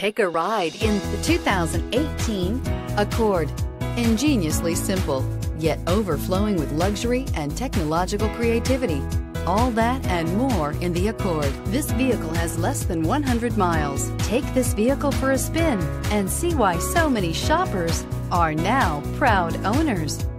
Take a ride in the 2018 Accord. Ingeniously simple, yet overflowing with luxury and technological creativity. All that and more in the Accord. This vehicle has less than 100 miles. Take this vehicle for a spin and see why so many shoppers are now proud owners.